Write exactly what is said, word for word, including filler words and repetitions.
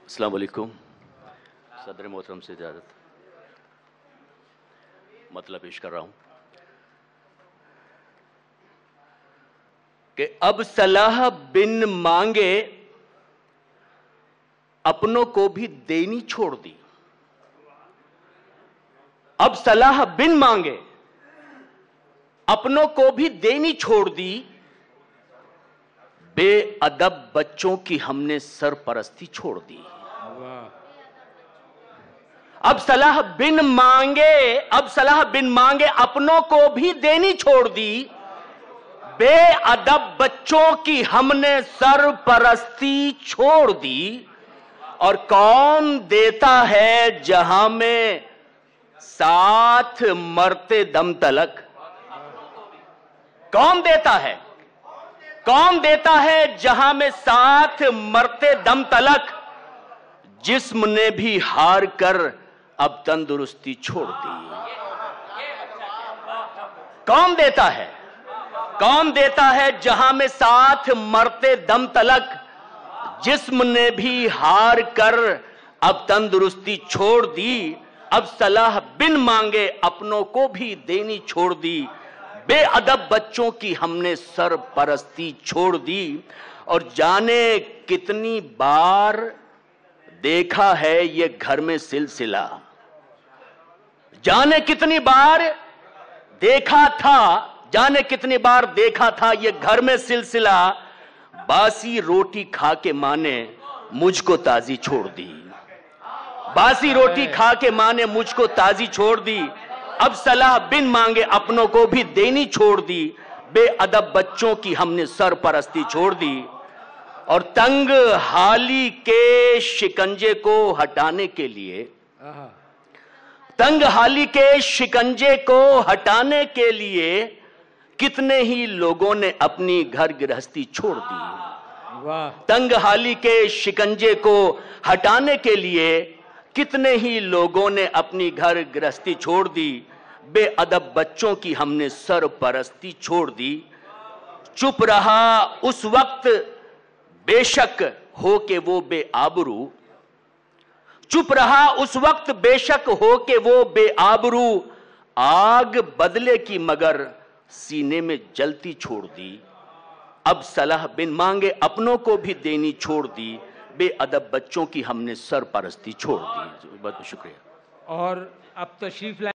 السلام علیکم. صدر محترم سے اجازت مطلب پیش کر رہا ہوں کہ اب صلاح بن مانگے اپنوں کو بھی دینی چھوڑ دی. اب صلاح بن مانگے اپنوں کو بھی دینی چھوڑ دی. بے ادب بچوں کی ہم نے سرپرستی چھوڑ دی. اب صلاح بن مانگے اب صلاح بن مانگے اپنوں کو بھی دینی چھوڑ دی. بے ادب بچوں کی ہم نے سرپرستی چھوڑ دی. اور کون دیتا ہے جہاں میں ساتھ مرتے دم تلک؟ کون دیتا ہے کون دیتا ہے جہاں میں ساتھ مرتے دم تلک؟ جسم نے بھی ہار کر اب تندرستی چھوڑ دی. کون دیتا ہے کون دیتا ہے جہاں میں ساتھ مرتے دم تلک؟ جسم نے بھی ہار کر اب تندرستی چھوڑ دی. اب صلاح بن مانگے اپنوں کو بھی دینی چھوڑ دی. بے ادب بچوں کی ہم نے سرپرستی چھوڑ دی. اور جانے کتنی بار دیکھا ہے یہ گھر میں سلسلہ جانے کتنی بار دیکھا تھا جانے کتنی بار دیکھا تھا یہ گھر میں سلسلہ. باسی روٹی کھا کے ماں نے مجھ کو تازی چھوڑ دی. باسی روٹی کھا کے ماں نے مجھ کو تازی چھوڑ دی. اب صلاح بن مانگے اپنوں کو بھی دینی چھوڑ دی. بے ادب بچوں کی ہم نے سرپرستی چھوڑ دی. اور تنگ حالی کے شکنجے کو ہٹانے کے لیے تنگ حالی کے شکنجے کو ہٹانے کے لیے کتنے ہی لوگوں نے اپنی گھر گرہستی چھوڑ دی. تنگ حالی کے شکنجے کو ہٹانے کے لیے کتنے ہی لوگوں نے اپنی گھر گرہستی چھوڑ دی. بے ادب بچوں کی ہم نے سرپرستی چھوڑ دی. چپ رہا اس وقت بے شک ہو کہ وہ بے آبرو چپ رہا اس وقت بے شک ہو کہ وہ بے آبرو. آگ بدلے کی مگر سینے میں جلتی چھوڑ دی. اب صلاح بن مانگے اپنوں کو بھی دینی چھوڑ دی. بے ادب بچوں کی ہم نے سرپرستی چھوڑ دی. بہت شکریہ. اور اب تشریف لائیں.